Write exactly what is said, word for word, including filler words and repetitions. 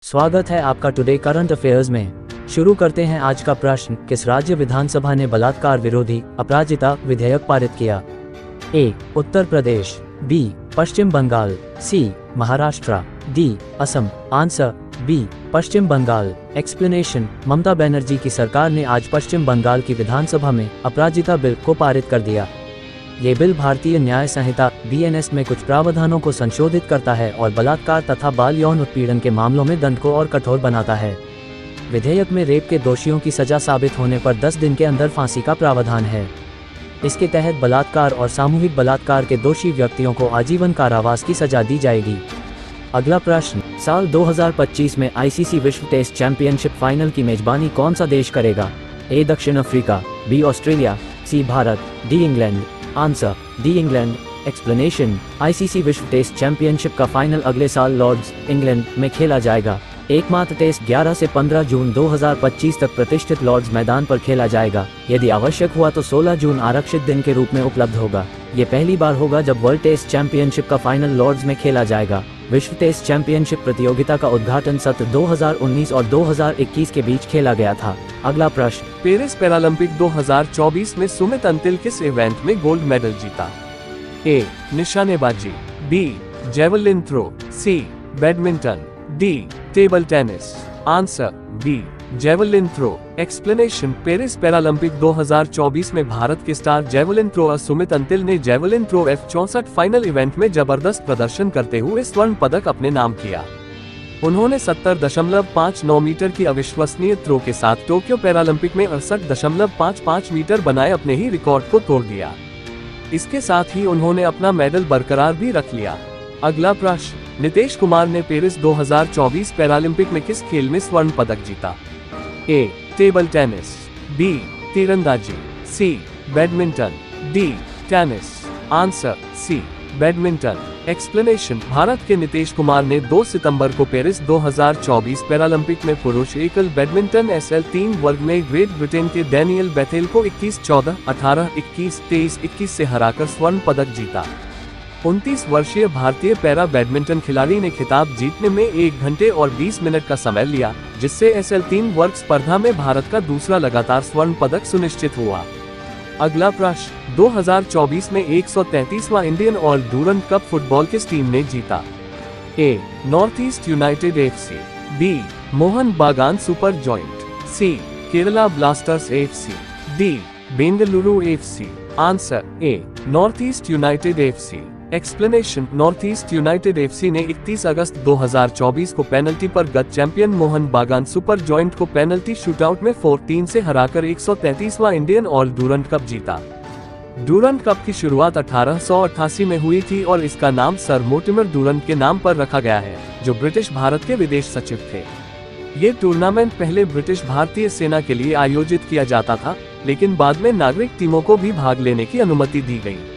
स्वागत है आपका टुडे करंट अफेयर्स में। शुरू करते हैं आज का प्रश्न। किस राज्य विधानसभा ने बलात्कार विरोधी अपराजिता विधेयक पारित किया? A. Uttar Pradesh, B. Paschim Bangal, C. Maharashtra, D. Assam. Answer B. Paschim Bangal. Explanation. Mamata Banerjee की सरकार ने आज पश्चिम बंगाल की विधानसभा में अपराजिता बिल को पारित कर दिया। ये बिल भारतीय न्याय संहिता बी एन एस में कुछ प्रावधानों को संशोधित करता है और बलात्कार तथा बाल यौन उत्पीड़न के मामलों में दंड को और कठोर बनाता है। विधेयक में रेप के दोषियों की सजा साबित होने पर दस दिन के अंदर फांसी का प्रावधान है। इसके तहत बलात्कार और सामूहिक बलात्कार के दोषी व्यक्तियों को आजीवन कारावास की सजा दी जाएगी। अगला प्रश्न। साल दो हज़ार पच्चीस में आई सी सी विश्व टेस्ट चैंपियनशिप फाइनल की मेजबानी कौन सा देश करेगा? ए. दक्षिण Africa, B. Australia, C. Bharat, D. England. Answer D. England. Explanation. I C C विश्व टेस्ट चैंपियनशिप का फाइनल अगले साल लॉर्ड्स, इंग्लैंड में खेला जाएगा। एकमात्र टेस्ट ग्यारह से पंद्रह जून दो हज़ार पच्चीस तक प्रतिष्ठित लॉर्ड्स मैदान पर खेला जाएगा। यदि आवश्यक हुआ तो सोलह जून आरक्षित दिन के रूप में उपलब्ध होगा। ये पहली बार होगा जब वर्ल्ड टेस्ट चैंपियनशिप का फाइनल लॉर्ड्स में खेला जाएगा। विश्व टेस्ट चैंपियनशिप प्रतियोगिता का उद्घाटन सत्र दो हज़ार उन्नीस और दो हज़ार इक्कीस के बीच खेला गया था। अगला प्रश्न। पेरिस पैरालंपिक दो हज़ार चौबीस में सुमित अंतिल किस इवेंट में गोल्ड मेडल जीता? ए. निशानेबाजी, B. Javelin throw, C. Badminton, D. Table tennis. Answer B. Javelin throw. Explanation. Paris Paralympic दो हज़ार चौबीस में भारत के star javelin thrower Sumit Antil ने जेवलिन थ्रो एफ चौसठ फाइनल इवेंट में जबरदस्त प्रदर्शन करते हुए स्वर्ण पदक अपने नाम किया। उन्होंने सत्तर दशमलव पाँच नौ मीटर की अविश्वसनीय थ्रो के साथ टोक्यो पैरालंपिक में अड़सठ दशमलव पाँच पाँच मीटर बनाए अपने ही रिकॉर्ड को तोड़ दिया। इसके साथ ही उन्होंने अपना मेडल बरकरार भी रख लिया। अगला प्रश्न। नीतीश कुमार ने पेरिस दो हज़ार चौबीस पैरालंपिक में किस खेल में स्वर्ण पदक जीता? ए. Table tennis, B. तीरंदाजी, C. Badminton, D. Tennis. Answer C. Badminton. Explanation. Bharat के नीतीश कुमार ने दो सितंबर को पेरिस दो हज़ार चौबीस पैरालंपिक में पुरुष एकल बैडमिंटन एस एल तीन वर्ग में ग्रेट ब्रिटेन के डैनियल बेथेल को इक्कीस चौदह, अठारह इक्कीस, तेईस इक्कीस से हराकर स्वर्ण पदक जीता। उनतीस वर्षीय भारतीय पैरा बैडमिंटन खिलाड़ी ने खिताब जीतने में एक घंटे और बीस मिनट का समय लिया, जिससे एस एल तीन वर्ग स्पर्धा में भारत का दूसरा लगातार स्वर्ण पदक सुनिश्चित हुआ। अगला प्रश्न। दो हज़ार चौबीस में एक सौ तैंतीसवां Indian oil Durand cup football किस टीम ने जीता? A. North East United F C, B. Mohun Bagan super giant, C. Kerala Blasters F C, D. Bengaluru F C. Answer A. North East United F C. Explanation. North East United F C ने इकतीस अगस्त दो हज़ार चौबीस को penalty पर गत champion Mohun Bagan super giant को penalty shootout में चौदह से हराकर एक सौ तैंतीसवां इंडियन ऑल डूरंट कप जीता। डूरंट कप की शुरुआत अठारह सौ अट्ठासी में हुई थी और इसका नाम सर मोर्टिमर डूरंट के नाम पर रखा गया है, जो ब्रिटिश भारत के विदेश सचिव थे। ये टूर्नामेंट पहले ब्रिटिश भारतीय सेना के लिए आयोजित किया जाता था, लेकिन बाद में नागरिक टीमों को भी भाग लेने की अनुमति दी गई।